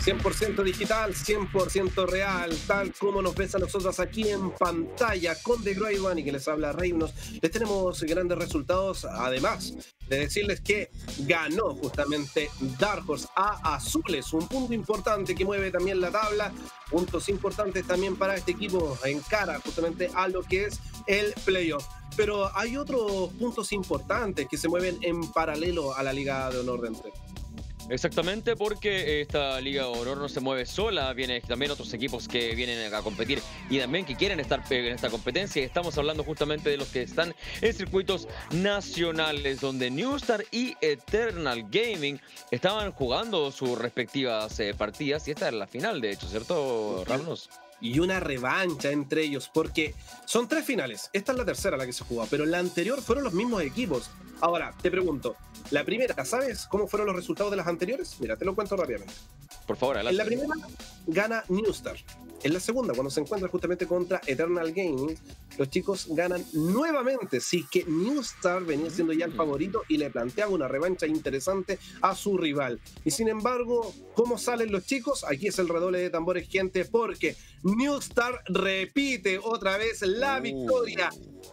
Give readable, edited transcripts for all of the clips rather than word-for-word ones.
100% digital, 100% real, tal como nos ves a nosotros aquí en pantalla con The Great One y que les habla Reinos. Les tenemos grandes resultados, además de decirles que ganó justamente Dark Horse a Azules, un punto importante que mueve también la tabla, puntos importantes también para este equipo en cara justamente a lo que es el playoff. Pero hay otros puntos importantes que se mueven en paralelo a la Liga de Honor de Entre. Exactamente, porque esta Liga de Honor no se mueve sola, vienen también otros equipos que vienen a competir y también que quieren estar en esta competencia. Y estamos hablando justamente de los que están en circuitos nacionales, donde Newstar y Eternal Gaming estaban jugando sus respectivas partidas, y esta es la final, de hecho, ¿cierto, Ramnos? Y una revancha entre ellos, porque son 3 finales. Esta es la tercera la que se jugó, pero la anterior fueron los mismos equipos. Ahora, te pregunto, la primera, ¿sabes cómo fueron los resultados de las anteriores? Mira, te lo cuento rápidamente. Por favor, adelante. En la primera gana Newstar. En la segunda, cuando se encuentra justamente contra Eternal Gaming, los chicos ganan nuevamente. Sí, que Newstar venía siendo ya el favorito y le planteaba una revancha interesante a su rival. Y sin embargo, ¿cómo salen los chicos? Aquí es el redoble de tambores, gente, porque Newstar repite otra vez la victoria.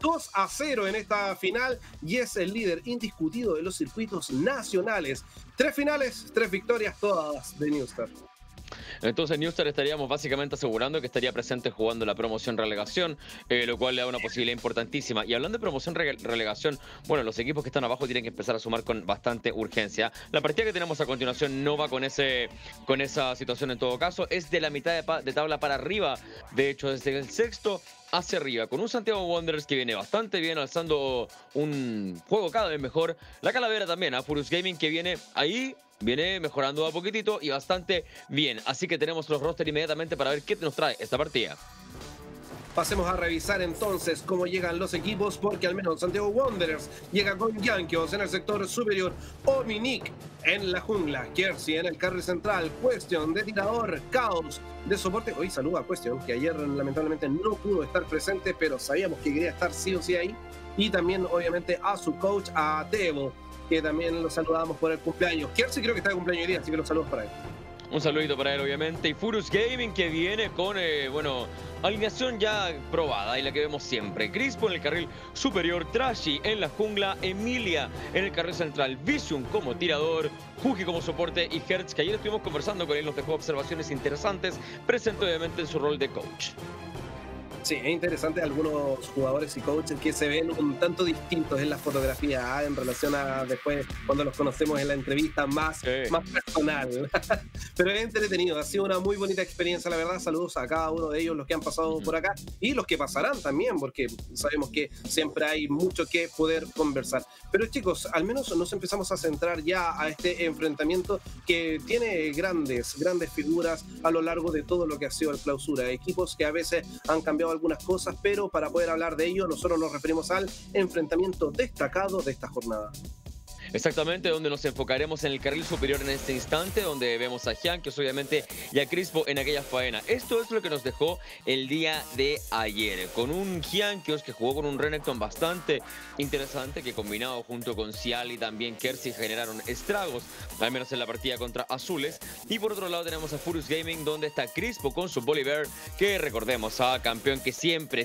2-0 en esta final y es el líder indiscutido de los circuitos nacionales. 3 finales, 3 victorias, todas de Newstar. Entonces Newstar estaríamos básicamente asegurando que estaría presente jugando la promoción relegación, lo cual le da una posibilidad importantísima. Y hablando de promoción relegación, bueno, los equipos que están abajo tienen que empezar a sumar con bastante urgencia. La partida que tenemos a continuación no va con esa situación en todo caso, es de la mitad de tabla para arriba, de hecho desde el sexto hacia arriba, con un Santiago Wanderers que viene bastante bien, alzando un juego cada vez mejor. La Calavera también, a Furious Gaming, que viene ahí, viene mejorando a poquitito y bastante bien. Así que tenemos los roster inmediatamente para ver qué nos trae esta partida. Pasemos a revisar entonces cómo llegan los equipos, porque al menos Santiago Wanderers llega con Yankees en el sector superior, Ominic en la jungla, Kersey en el carry central, Question de tirador, Caos de soporte. Hoy saluda a Question, que ayer lamentablemente no pudo estar presente, pero sabíamos que quería estar sí o sí ahí. Y también obviamente a su coach, a Tebo, que también lo saludamos por el cumpleaños. Kersey creo que está de cumpleaños hoy día, así que los saludos para él. Un saludito para él, obviamente. Y Furious Gaming, que viene con, alineación ya probada y la que vemos siempre. Crispo en el carril superior, Trashy en la jungla, Emilia en el carril central, Vision como tirador, Huki como soporte y Hertz, que ayer estuvimos conversando con él, nos dejó observaciones interesantes, presente obviamente en su rol de coach. Sí, es interesante algunos jugadores y coaches que se ven un tanto distintos en la fotografía en relación a después cuando los conocemos en la entrevista más personal. Pero es entretenido, ha sido una muy bonita experiencia, la verdad. Saludos a cada uno de ellos, los que han pasado por acá y los que pasarán también, porque sabemos que siempre hay mucho que poder conversar. Pero chicos, al menos nos empezamos a centrar ya a este enfrentamiento que tiene grandes figuras a lo largo de todo lo que ha sido el clausura. Equipos que a veces han cambiado algunas cosas, pero para poder hablar de ello nosotros nos referimos al enfrentamiento destacado de esta jornada. Exactamente, donde nos enfocaremos en el carril superior en este instante, donde vemos a Yankees obviamente y a Crispo en aquella faena. Esto es lo que nos dejó el día de ayer, con un Yankees que jugó con un Renekton bastante interesante, que combinado junto con Cial y también Kersey generaron estragos, al menos en la partida contra Azules. Y por otro lado tenemos a Furious Gaming, donde está Crispo con su Bolívar, que recordemos a campeón que siempre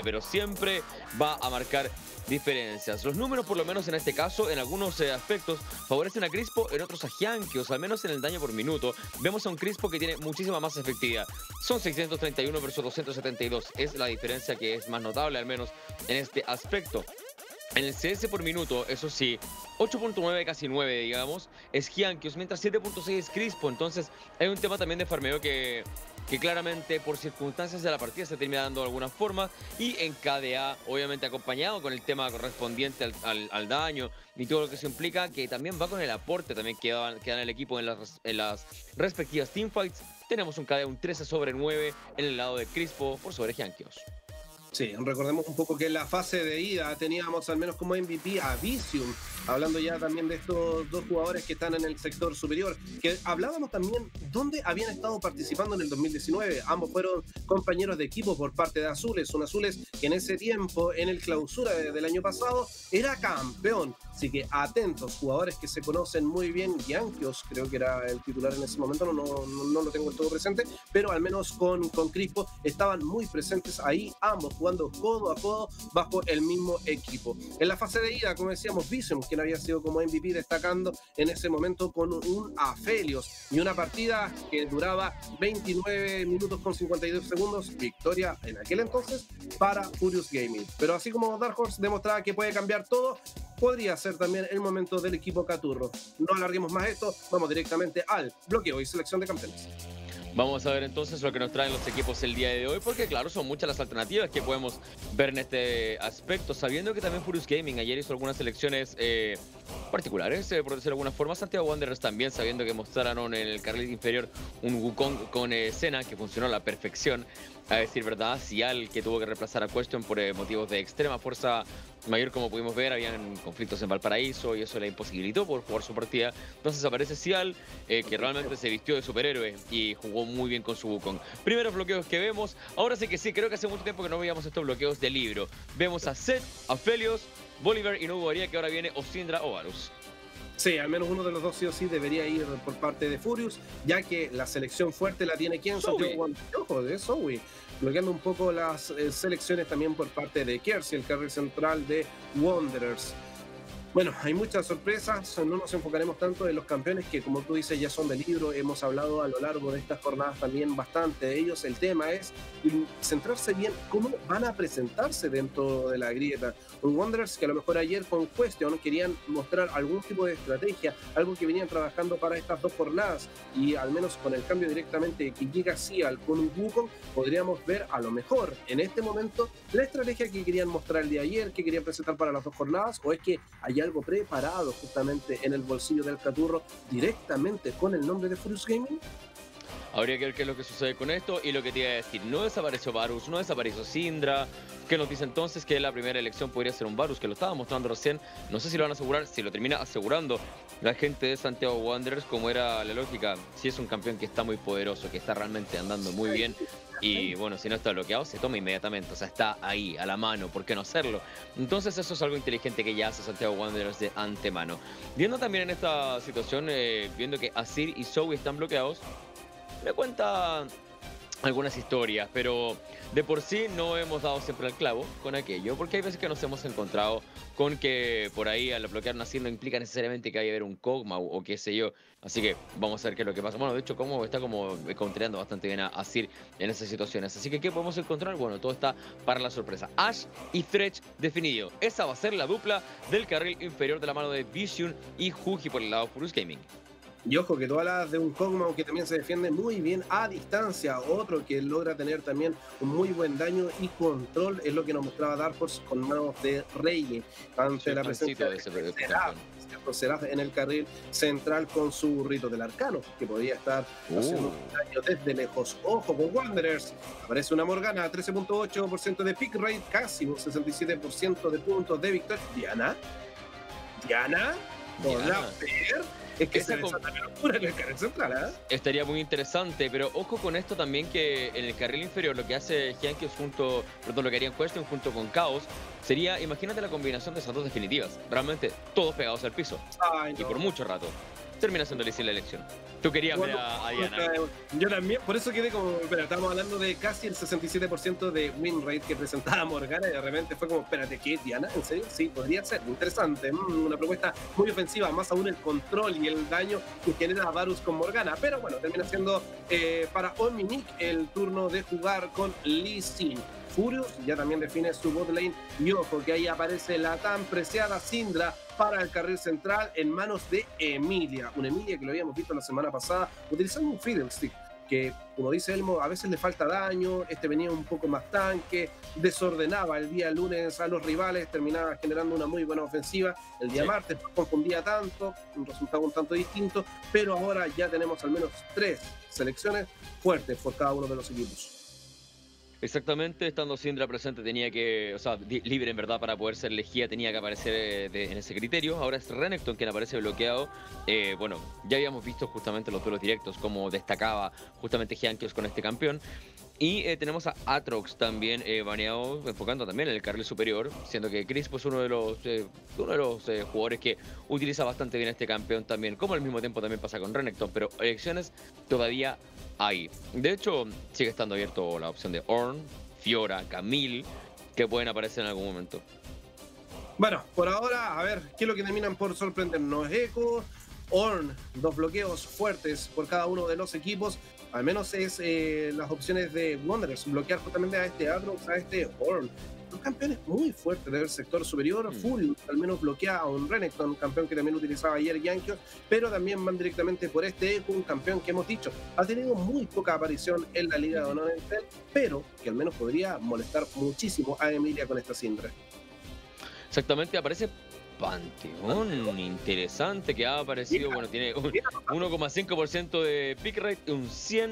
va a marcar diferencias. Los números, por lo menos en este caso, en algunos aspectos favorecen a Crispo, en otros a Yankees, al menos en el daño por minuto. Vemos a un Crispo que tiene muchísima más efectividad. Son 631 versus 272. Es la diferencia que es más notable, al menos en este aspecto. En el CS por minuto, eso sí, 8.9, casi 9, digamos, es Yankees, mientras 7.6 es Crispo. Entonces hay un tema también de farmeo que claramente por circunstancias de la partida se termina dando de alguna forma, y en KDA obviamente acompañado con el tema correspondiente al daño y todo lo que se implica, que también va con el aporte también que da el equipo en las respectivas teamfights. Tenemos un KDA un 13/9 en el lado de Crispo por sobre Yankees. Sí, recordemos un poco que en la fase de ida teníamos al menos como MVP a Visium, hablando ya también de estos dos jugadores que están en el sector superior, que hablábamos también dónde habían estado participando en el 2019. Ambos fueron compañeros de equipo por parte de Azules, un Azules que en ese tiempo, en el clausura del año pasado, era campeón. Así que atentos, jugadores que se conocen muy bien. Yankeos, creo que era el titular en ese momento, no lo tengo del todo presente, pero al menos con Crispo estaban muy presentes ahí, ambos jugando codo a codo bajo el mismo equipo. En la fase de ida, como decíamos, Vision, quien había sido como MVP, destacando en ese momento con un Aphelios y una partida que duraba 29 minutos con 52 segundos, victoria en aquel entonces para Furious Gaming. Pero así como Dark Horse demostraba que puede cambiar todo, podría ser también el momento del equipo Caturro. No alarguemos más esto, vamos directamente al bloqueo y selección de campeones. Vamos a ver entonces lo que nos traen los equipos el día de hoy, porque claro, son muchas las alternativas que podemos ver en este aspecto, sabiendo que también Furious Gaming ayer hizo algunas selecciones particulares, por decirlo de alguna forma. Santiago Wanderers también, sabiendo que mostraron en el carril inferior un Wukong con Senna, que funcionó a la perfección, a decir verdad. Sial, que tuvo que reemplazar a Question por motivos de extrema fuerza mayor, como pudimos ver, habían conflictos en Valparaíso y eso le imposibilitó por jugar su partida. Entonces aparece Sial, que realmente se vistió de superhéroe y jugó muy bien con su Wukong. Primeros bloqueos que vemos, ahora sí que sí, creo que hace mucho tiempo que no veíamos estos bloqueos de libro. Vemos a Zed, a Aphelios, Bolívar, y no dudaría que ahora viene o Syndra o Varus. Sí, al menos uno de los dos sí o sí debería ir por parte de Furious, ya que la selección fuerte la tiene quien, ojo, de Zoe, bloqueando un poco las selecciones también por parte de Kersey, el carril central de Wanderers. Bueno, hay muchas sorpresas, no nos enfocaremos tanto en los campeones que, como tú dices, ya son de libro. Hemos hablado a lo largo de estas jornadas también bastante de ellos. El tema es centrarse bien cómo van a presentarse dentro de la grieta. Un Wanderers que a lo mejor ayer con Question querían mostrar algún tipo de estrategia, algo que venían trabajando para estas dos jornadas, y al menos con el cambio directamente que llega Sial con un Wukong, podríamos ver a lo mejor en este momento la estrategia que querían mostrar el día de ayer, que querían presentar para las dos jornadas, o es que hay algo preparado justamente en el bolsillo del Caturro directamente con el nombre de Furious Gaming. Habría que ver qué es lo que sucede con esto. Y lo que te iba a decir, no desapareció Varus, no desapareció Syndra. ¿Qué nos dice entonces? Que la primera elección podría ser un Varus, que lo estaba mostrando recién. No sé si lo van a asegurar, si lo termina asegurando la gente de Santiago Wanderers, como era la lógica. Si es un campeón que está muy poderoso, que está realmente andando muy bien, y bueno, si no está bloqueado, se toma inmediatamente. O sea, está ahí, a la mano, ¿por qué no hacerlo? Entonces eso es algo inteligente que ya hace Santiago Wanderers de antemano. Viendo también en esta situación, viendo que Azir y Zoe están bloqueados, me cuenta algunas historias, pero de por sí no hemos dado siempre el clavo con aquello, porque hay veces que nos hemos encontrado con que por ahí al bloquear una Azir no implica necesariamente que vaya a haber un Kog'Maw o qué sé yo. Así que vamos a ver qué es lo que pasa. Bueno, de hecho, Kog'Maw está como contrariando bastante bien a Azir en esas situaciones. Así que, ¿qué podemos encontrar? Bueno, todo está para la sorpresa. Ashe y Thresh definido. Esa va a ser la dupla del carril inferior de la mano de Vision y Hugi por el lado de Furious Gaming. Y ojo que tú hablas de un Kog'Maw que también se defiende muy bien a distancia, otro que logra tener también un muy buen daño y control, es lo que nos mostraba Dark Horse con manos de Rey ante la presencia de Seraph en el carril central con su burrito del arcano, que podía estar haciendo un daño desde lejos. Ojo con Wanderers, aparece una Morgana, 13.8% de pick rate, casi un 67% de puntos de victoria. ¿Diana? ¿Podrá ver? Es que esa locura en el carril central, ¿eh? Estaría muy interesante, pero ojo con esto también, que en el carril inferior lo que hace Yankees lo que haría en Question junto con Chaos sería, imagínate la combinación de esas dos definitivas, realmente todos pegados al piso. Ay, no. Y por mucho rato. Termina siendo difícil la elección. Tú querías ver a Diana. Yo también, por eso quedé como, espera, estamos hablando de casi el 67% de win rate que presentaba Morgana, y de repente fue como, espérate, ¿qué? ¿Diana? ¿En serio? Sí, podría ser, interesante, una propuesta muy ofensiva, más aún el control y el daño que genera Varus con Morgana, pero bueno, termina siendo para Ominic el turno de jugar con Lee Sin. Furious ya también define su bot lane, y ojo que ahí aparece la tan preciada Syndra para el carril central en manos de Emilia, una Emilia que lo habíamos visto la semana pasada utilizando un Fiddlestick, que como dice Elmo, a veces le falta daño, venía un poco más tanque, desordenaba el día lunes a los rivales, terminaba generando una muy buena ofensiva, el día martes no confundía tanto, un resultado un tanto distinto, pero ahora ya tenemos al menos 3 selecciones fuertes por cada uno de los equipos. Exactamente, estando Syndra presente tenía que, o sea, libre en verdad para poder ser elegida, tenía que aparecer en ese criterio. Ahora es Renekton quien aparece bloqueado. Bueno, ya habíamos visto justamente los duelos directos, como destacaba justamente Giankios con este campeón. Y tenemos a Aatrox también baneado, enfocando también en el carril superior, siendo que Crispo es uno de los jugadores que utiliza bastante bien este campeón también, como al mismo tiempo también pasa con Renekton, pero elecciones todavía hay. De hecho, sigue estando abierto la opción de Ornn, Fiora, Camille, que pueden aparecer en algún momento. Bueno, por ahora, a ver, ¿qué es lo que terminan por sorprendernos? Echo, Ornn, 2 bloqueos fuertes por cada uno de los equipos. Al menos es las opciones de Wanderers, bloquear justamente a este Aatrox, a este Ornn. Los campeones muy fuertes del sector superior. Furious al menos bloquea a un Renekton, un campeón que también utilizaba ayer Yankees, pero también van directamente por este Echo, un campeón que hemos dicho ha tenido muy poca aparición en la Liga de Honor Intel, pero que al menos podría molestar muchísimo a Emilia con esta Syndra. Exactamente, aparece Panteón, interesante que ha aparecido, bueno, tiene un 1,5% de pick rate y un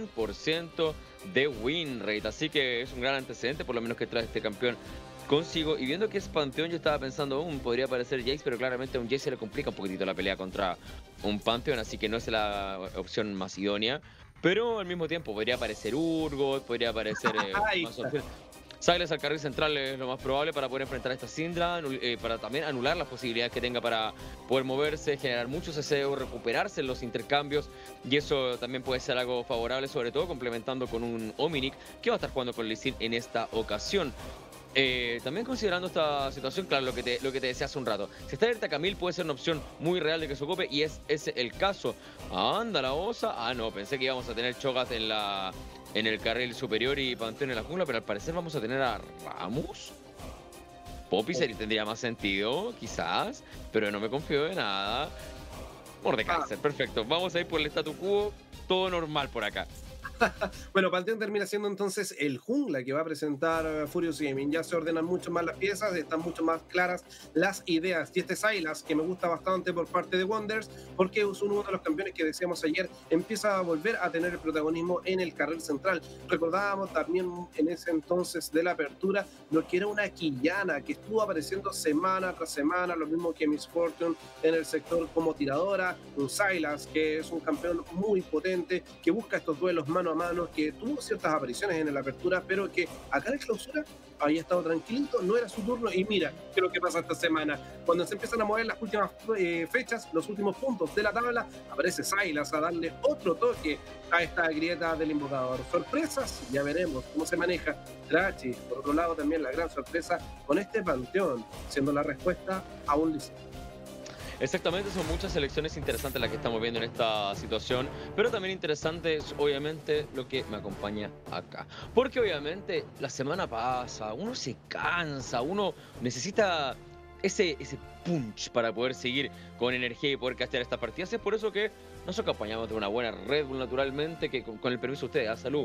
100% de win rate, así que es un gran antecedente, por lo menos que trae este campeón consigo. Y viendo que es Panteón, yo estaba pensando, podría aparecer Jace, pero claramente a un Jace se le complica un poquitito la pelea contra un Panteón, así que no es la opción más idónea. Pero al mismo tiempo podría aparecer Urgot, podría aparecer más opciones. Sylas al carril central es lo más probable para poder enfrentar a esta Syndra, para también anular las posibilidades que tenga para poder moverse, generar mucho CCO, recuperarse en los intercambios, y eso también puede ser algo favorable, sobre todo complementando con un Ominic que va a estar jugando con Lee Sin en esta ocasión. También considerando esta situación, claro, lo que te decía hace un rato, si está abierta Camille puede ser una opción muy real de que se ocupe, y es ese el caso. Anda la osa. No, pensé que íbamos a tener Cho'Gath en el carril superior y Panteón en la jungla, pero al parecer vamos a tener a Rammus. Poppy tendría más sentido, quizás, pero no me confío de nada. Mordekaiser, perfecto. Vamos a ir por el statu quo, todo normal por acá. Bueno, Panteón termina siendo entonces el jungla que va a presentar Furious Gaming. Ya se ordenan mucho más las piezas, están mucho más claras las ideas. Y este Sylas, que me gusta bastante por parte de Wanderers, porque es uno de los campeones que decíamos ayer, empieza a volver a tener el protagonismo en el carril central. Recordábamos también en ese entonces de la apertura lo que era una Quillana, que estuvo apareciendo semana tras semana, lo mismo que Miss Fortune en el sector como tiradora. Un Sylas, que es un campeón muy potente, que busca estos duelos mano a mano, que tuvo ciertas apariciones en la apertura, pero que acá en clausura había estado tranquilito, no era su turno. Y mira qué es lo que pasa esta semana, cuando se empiezan a mover las últimas fechas, los últimos puntos de la tabla, aparece Sylas a darle otro toque a esta grieta del invocador. Sorpresas, ya veremos cómo se maneja Trachi. Por otro lado, también la gran sorpresa con este Panteón, siendo la respuesta a un liceo. Exactamente, son muchas elecciones interesantes las que estamos viendo en esta situación, pero también interesante es obviamente lo que me acompaña acá. Porque obviamente la semana pasa, uno se cansa, uno necesita ese punch para poder seguir con energía y poder castear estas partidas. Es por eso que nos acompañamos de una buena Red Bull naturalmente, que con el permiso de ustedes, a salud.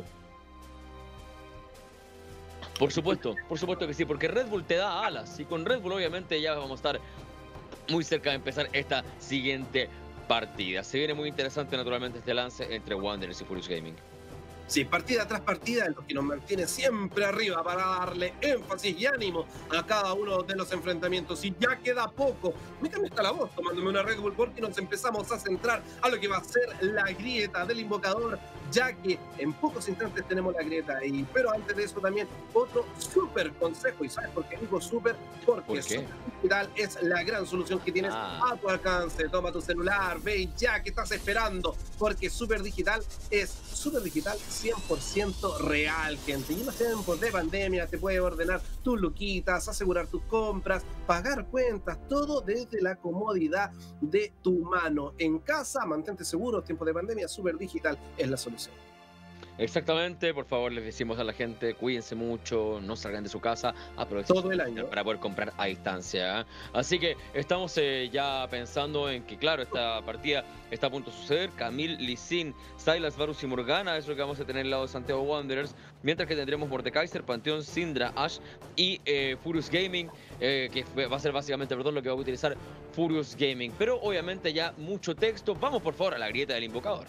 Por supuesto que sí, porque Red Bull te da alas y con Red Bull obviamente ya vamos a estar muy cerca de empezar esta siguiente partida. Se viene muy interesante naturalmente este lance entre Wanderers y Furious Gaming. Sí, partida tras partida, en lo que nos mantiene siempre arriba para darle énfasis y ánimo a cada uno de los enfrentamientos. Y ya queda poco. Me cambio hasta la voz tomándome una Red Bull, porque nos empezamos a centrar a lo que va a ser la grieta del invocador, ya que en pocos instantes tenemos la grieta ahí. Pero antes de eso también otro súper consejo. ¿Y sabes por qué digo súper? Porque Super Digital es la gran solución que tienes a tu alcance. Toma tu celular, ve ya que estás esperando, porque Super Digital es Super Digital 100% real, gente. Y en los tiempos de pandemia te puede ordenar tus luquitas, asegurar tus compras, pagar cuentas, todo desde la comodidad de tu mano. En casa, mantente seguro, tiempos de pandemia, Super Digital es la solución. Exactamente, por favor les decimos a la gente, cuídense mucho, no salgan de su casa, aprovechen todo el año para poder comprar a distancia. Así que estamos ya pensando en que, claro, esta partida está a punto de suceder. Camille, Lee Sin, Sylas, Varus y Morgana es lo que vamos a tener en el lado de Santiago Wanderers, mientras que tendremos Mordekaiser, Panteón, Syndra, Ashe y Furious Gaming, que va a ser básicamente, lo que va a utilizar Furious Gaming. Pero obviamente ya mucho texto, vamos por favor a la grieta del invocador.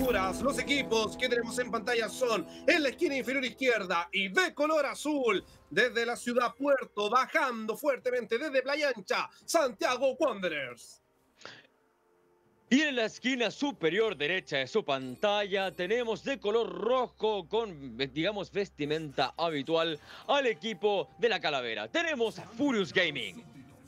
figuras, los equipos que tenemos en pantalla son en la esquina inferior izquierda y de color azul, desde la ciudad Puerto, bajando fuertemente desde Playa Ancha, Santiago Wanderers. Y en la esquina superior derecha de su pantalla tenemos de color rojo con, digamos, vestimenta habitual al equipo de la Calavera. Tenemos a Furious Gaming.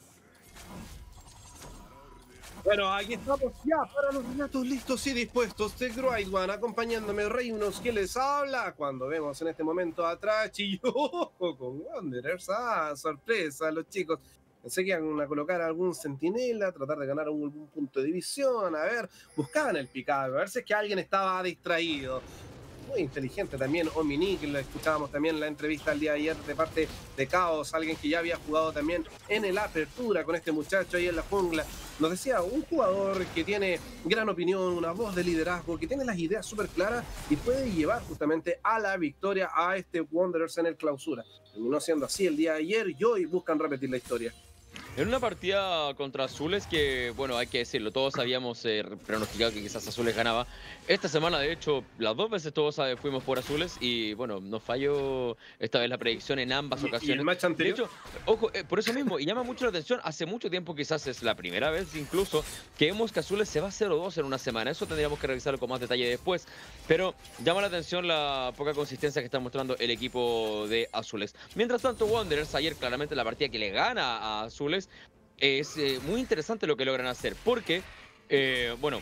Bueno, aquí estamos ya para los relatos listos y dispuestos de Great One, acompañándome Reinos que les habla, cuando vemos en este momento a Trachi con Wanderers. Sorpresa, los chicos. Pensé que iban a colocar algún centinela, tratar de ganar algún punto de división, a ver, buscaban el picado, a ver si es que alguien estaba distraído. Muy inteligente también Ominic, lo escuchábamos también en la entrevista el día de ayer de parte de Chaos, alguien que ya había jugado también en el Apertura con este muchacho ahí en la jungla. Nos decía, un jugador que tiene gran opinión, una voz de liderazgo, que tiene las ideas súper claras y puede llevar justamente a la victoria a este Wanderers en el Clausura. Terminó siendo así el día de ayer y hoy buscan repetir la historia. En una partida contra Azules que, bueno, hay que decirlo, todos habíamos pronosticado que quizás Azules ganaba. Esta semana, de hecho, las dos veces todos fuimos por Azules y, bueno, nos falló esta vez la predicción en ambas ocasiones. ¿Y el match anterior? De hecho, ojo, por eso mismo, y llama mucho la atención, hace mucho tiempo, quizás es la primera vez incluso, que vemos que Azules se va 0-2 en una semana. Eso tendríamos que revisarlo con más detalle después, pero llama la atención la poca consistencia que está mostrando el equipo de Azules. Mientras tanto, Wanderers, ayer claramente la partida que le gana a Azules, es muy interesante lo que logran hacer, porque, bueno,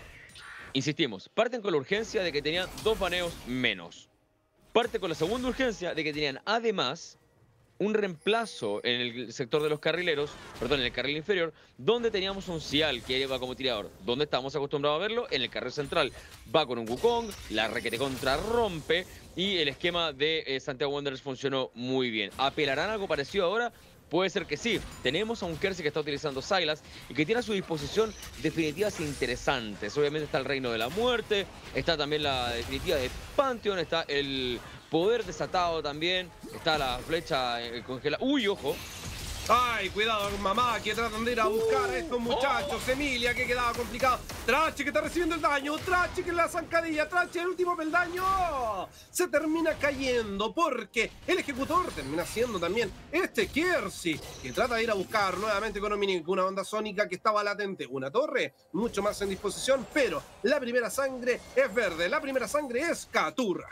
insistimos, parten con la urgencia de que tenían 2 baneos menos. Parte con la segunda urgencia de que tenían además un reemplazo en el sector de los carrileros, perdón, en el carril inferior, donde teníamos un Cial que iba como tirador. ¿Dónde estamos acostumbrados a verlo? En el carril central. Va con un Wukong, la requete contra rompe y el esquema de Santiago Wanderers funcionó muy bien. ¿Apelarán algo parecido ahora? Puede ser que sí. Tenemos a un Kersey que está utilizando Sylas y que tiene a su disposición definitivas interesantes. Obviamente está el Reino de la Muerte, está también la definitiva de Pantheon, está el poder desatado también, está la flecha congelada. ¡Uy, ojo! Ay, cuidado, mamá, que tratan de ir a buscar a estos muchachos. Emilia, que quedaba complicado. Trachi, que está recibiendo el daño. Trachi, que es la zancadilla. Trachi, el último peldaño. Se termina cayendo porque el ejecutor termina siendo también este Kersey, que trata de ir a buscar nuevamente con una onda sónica que estaba latente. Una torre, mucho más en disposición, pero la primera sangre es verde. La primera sangre es Caturra.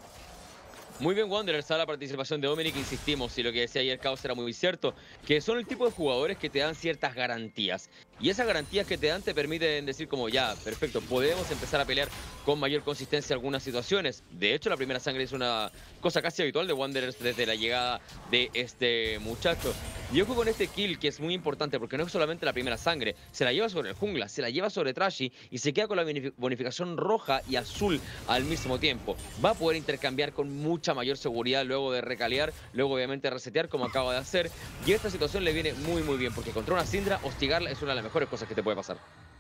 Muy bien Wanderers, a la participación de Ominic, insistimos, y lo que decía ayer Chaos era muy cierto, que son el tipo de jugadores que te dan ciertas garantías. Y esas garantías que te dan te permiten decir como ya, perfecto, podemos empezar a pelear con mayor consistencia algunas situaciones. De hecho, la primera sangre es una cosa casi habitual de Wanderers desde la llegada de este muchacho. Y ojo con este kill que es muy importante porque no es solamente la primera sangre, se la lleva sobre el jungla, se la lleva sobre Trashy y se queda con la bonificación roja y azul al mismo tiempo. Va a poder intercambiar con mucha mayor seguridad luego de recalear, luego obviamente resetear como acaba de hacer. Y esta situación le viene muy bien porque contra una Syndra, hostigarla es una de las mejores cosas que te puede pasar.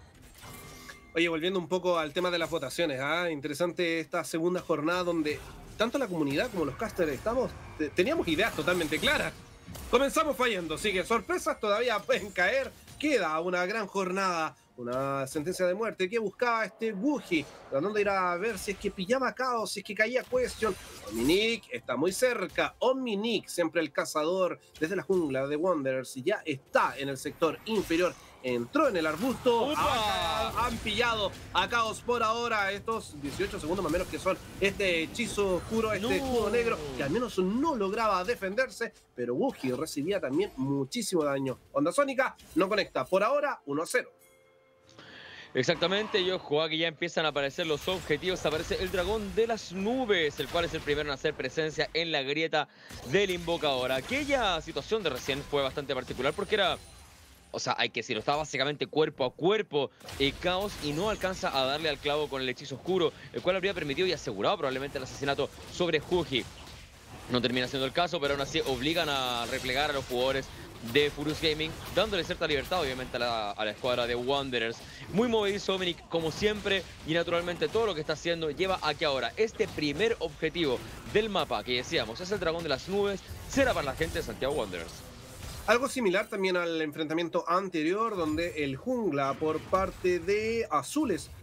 Oye, volviendo un poco al tema de las votaciones, interesante esta segunda jornada donde tanto la comunidad como los casters teníamos ideas totalmente claras. Comenzamos fallando, sigue sorpresas, todavía pueden caer, queda una gran jornada, una sentencia de muerte que buscaba este Wuji, tratando de ir a ver si es que pillaba Chaos, si es que caía Question. Ominic está muy cerca, Ominic, siempre el cazador desde la jungla de Wanderers, ya está en el sector inferior. Entró en el arbusto. Han pillado a Chaos por ahora. Estos 18 segundos más o menos que son este hechizo oscuro, este escudo negro, que al menos no lograba defenderse. Pero Wuji recibía también muchísimo daño. Onda Sónica no conecta. Por ahora, 1-0. Exactamente, y ojo, aquí ya empiezan a aparecer los objetivos. Aparece el dragón de las nubes, el cual es el primero en hacer presencia en la grieta del invocador. Aquella situación de recién fue bastante particular porque era... O sea, hay que decirlo, estaba básicamente cuerpo a cuerpo Chaos y no alcanza a darle al clavo con el hechizo oscuro, el cual habría permitido y asegurado probablemente el asesinato sobre Wuji. No termina siendo el caso, pero aún así obligan a replegar a los jugadores de Furious Gaming, dándole cierta libertad obviamente a la escuadra de Wanderers. Muy movedizo Ominic como siempre y naturalmente todo lo que está haciendo lleva a que ahora este primer objetivo del mapa que decíamos es el dragón de las nubes será para la gente de Santiago Wanderers. Algo similar también al enfrentamiento anterior, donde el jungla por parte de Azules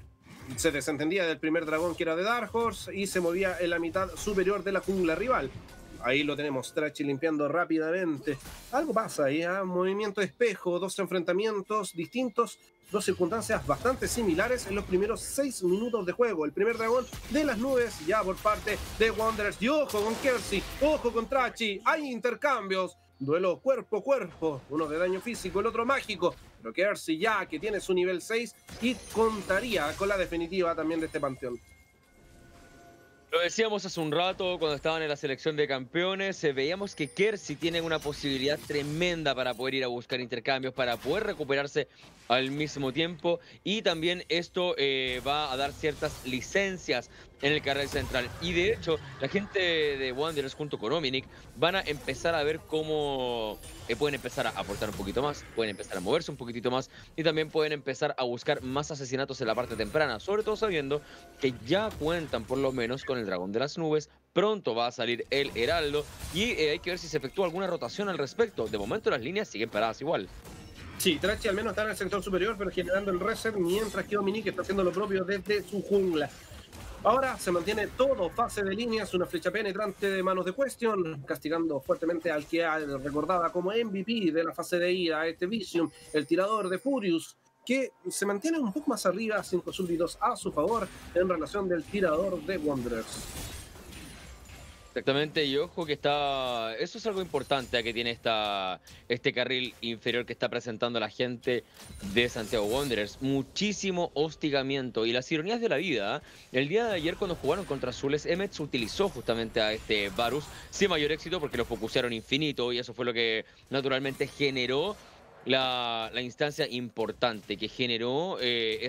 se desentendía del primer dragón que era de Dark Horse y se movía en la mitad superior de la jungla rival. Ahí lo tenemos, Trachi limpiando rápidamente. Algo pasa ahí, movimiento de espejo, dos enfrentamientos distintos, dos circunstancias bastante similares en los primeros 6 minutos de juego. El primer dragón de las nubes ya por parte de Wanderers. Y ojo con Kersey, ojo con Trachi, hay intercambios. Duelo cuerpo a cuerpo, uno de daño físico, el otro mágico. Pero Kersey ya que tiene su nivel 6 y contaría con la definitiva también de este panteón. Lo decíamos hace un rato cuando estaban en la selección de campeones, veíamos que Kersey tiene una posibilidad tremenda para poder ir a buscar intercambios, para poder recuperarse al mismo tiempo, y también esto va a dar ciertas licencias en el carril central. Y de hecho, la gente de Wanderers junto con Ominic van a empezar a ver cómo pueden empezar a aportar un poquito más, pueden empezar a moverse un poquitito más y también pueden empezar a buscar más asesinatos en la parte temprana, sobre todo sabiendo que ya cuentan por lo menos con el dragón de las nubes. Pronto va a salir el heraldo y hay que ver si se efectúa alguna rotación al respecto. De momento las líneas siguen paradas igual. Sí, Trachi al menos está en el sector superior, pero generando el reset, mientras que Dominique está haciendo lo propio desde su jungla. Ahora se mantiene todo fase de líneas, una flecha penetrante de manos de Question, castigando fuertemente al que recordaba como MVP de la fase de ida, este Vision, el tirador de Furious, que se mantiene un poco más arriba, 5 súbditos a su favor en relación del tirador de Wanderers. Exactamente, y ojo que está... Eso es algo importante que tiene este carril inferior que está presentando la gente de Santiago Wanderers. Muchísimo hostigamiento y las ironías de la vida. El día de ayer cuando jugaron contra Azules, Emets utilizó justamente a este Varus sin mayor éxito porque lo focusearon infinito y eso fue lo que naturalmente generó la instancia importante, que generó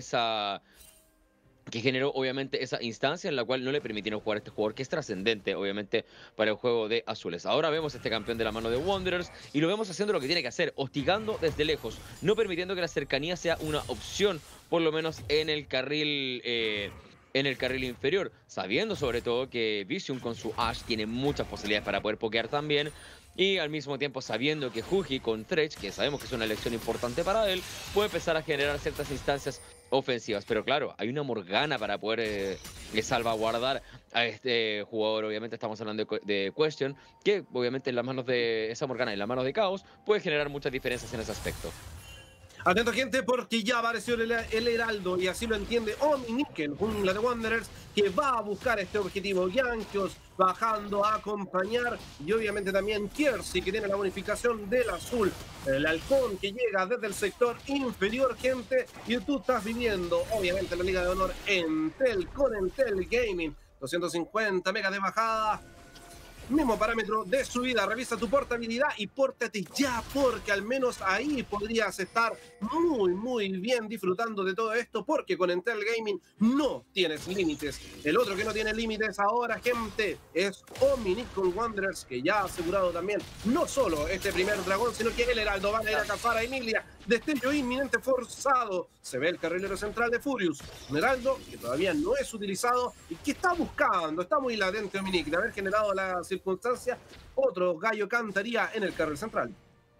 obviamente esa instancia en la cual no le permitieron jugar a este jugador que es trascendente obviamente para el juego de Azules. Ahora vemos a este campeón de la mano de Wanderers y lo vemos haciendo lo que tiene que hacer, hostigando desde lejos, no permitiendo que la cercanía sea una opción, por lo menos en el carril inferior, sabiendo sobre todo que Vision con su Ashe tiene muchas posibilidades para poder pokear también. Y al mismo tiempo sabiendo que Huhi con Thresh, que sabemos que es una elección importante para él, puede empezar a generar ciertas instancias ofensivas. Pero claro, hay una Morgana para poder salvaguardar a este jugador. Obviamente estamos hablando de Question, que obviamente en las manos de esa Morgana y en las manos de Chaos puede generar muchas diferencias en ese aspecto. Atento, gente, porque ya apareció el heraldo y así lo entiende Ominic, el jungla de Wanderers, que va a buscar este objetivo. Yankeos bajando a acompañar y obviamente también Kersey, que tiene la bonificación del azul. El halcón que llega desde el sector inferior, gente, y tú estás viviendo obviamente la Liga de Honor Entel con Entel Gaming. 250 megas de bajada. Mismo parámetro de subida, revisa tu portabilidad y pórtate ya, porque al menos ahí podrías estar muy bien disfrutando de todo esto, porque con Entel Gaming no tienes límites. El otro que no tiene límites ahora, gente, es Ominic con Wanderers, que ya ha asegurado también no solo este primer dragón, sino que el heraldo va a ir a cazar a Emilia. Destello inminente forzado. Se ve el carrilero central de Furious. Un heraldo que todavía no es utilizado y que está buscando, está muy latente Ominic de haber generado la circunstancia. Otro gallo cantaría en el carril central.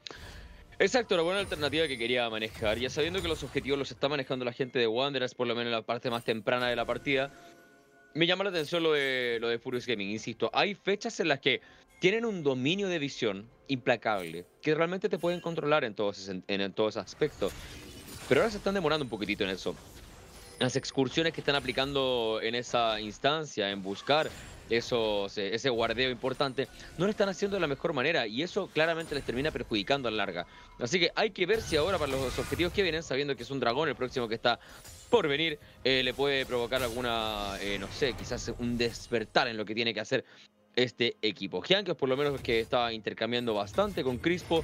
Exacto, la buena alternativa que quería manejar. Ya sabiendo que los objetivos los está manejando la gente de Wanderers, por lo menos en la parte más temprana de la partida, me llama la atención lo de Furious Gaming. Insisto, hay fechas en las que tienen un dominio de visión implacable, que realmente te pueden controlar en todo ese aspecto. Pero ahora se están demorando un poquitito en eso. Las excursiones que están aplicando en esa instancia, en buscar ese guardeo importante, no lo están haciendo de la mejor manera y eso claramente les termina perjudicando a la larga. Así que hay que ver si ahora para los objetivos que vienen, sabiendo que es un dragón el próximo que está por venir, le puede provocar alguna, no sé, quizás un despertar en lo que tiene que hacer este equipo. Giankeos por lo menos que está intercambiando bastante con Crispo,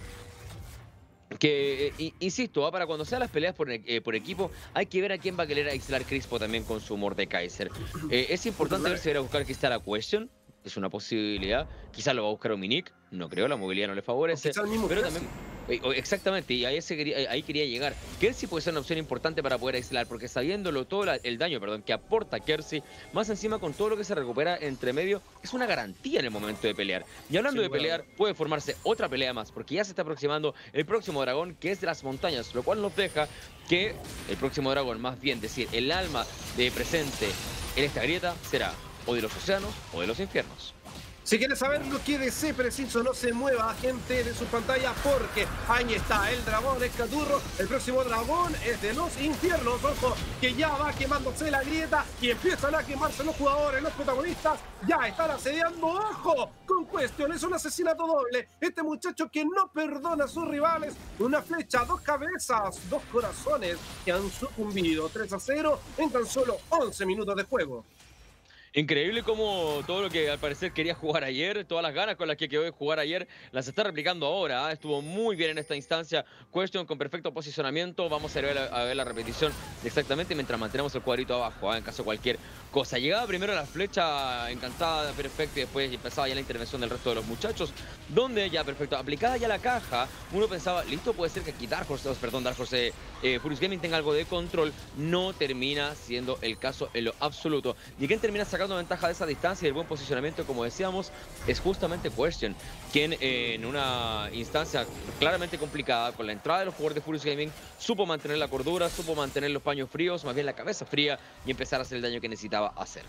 que, insisto, para cuando sean las peleas por equipo, hay que ver a quién va a querer aislar Crispo también con su Mordekaiser. Es importante ver si va a buscar que está la Question, es una posibilidad. Quizás lo va a buscar Dominic, no creo, la movilidad no le favorece. Quizá el mismo Pero Kersey. también, exactamente, y ahí quería llegar. Kersey puede ser una opción importante para poder aislar, porque sabiéndolo todo el daño, perdón, que aporta Kersey, más encima con todo lo que se recupera entre medio, es una garantía en el momento de pelear. Y hablando de pelear, puede formarse otra pelea más, porque ya se está aproximando el próximo dragón, que es de las montañas, lo cual nos deja que el próximo dragón, más bien decir, el alma de presente en esta grieta, será o de los océanos o de los infiernos. Si quieres saberlo, quédese preciso, no se mueva, gente de su pantalla, porque ahí está el dragón, el Caturro. El próximo dragón es de los infiernos. Ojo, que ya va quemándose la grieta y empiezan a quemarse los jugadores, los protagonistas. Ya están asediando. ¡Ojo! Con Question, es un asesinato doble. Este muchacho que no perdona a sus rivales. Una flecha, dos cabezas, dos corazones que han sucumbido. 3-0 en tan solo 11 minutos de juego. Increíble cómo todo lo que al parecer quería jugar ayer, todas las ganas con las que quedó de jugar ayer, las está replicando ahora. Estuvo muy bien en esta instancia. Question con perfecto posicionamiento. Vamos a ver la repetición exactamente mientras mantenemos el cuadrito abajo, en caso de cualquier cosa. Llegaba primero la flecha encantada, perfecto, y después empezaba ya la intervención del resto de los muchachos, donde ya perfecto, aplicada ya la caja, uno pensaba, listo, puede ser que aquí Dark Horse Furious Gaming tenga algo de control. No termina siendo el caso en lo absoluto. ¿Y quién termina sacando ventaja de esa distancia y el buen posicionamiento, como decíamos, es justamente Question, quien en una instancia claramente complicada, con la entrada de los jugadores de Furious Gaming, supo mantener la cordura, supo mantener los paños fríos, más bien la cabeza fría, y empezar a hacer el daño que necesitaba hacer.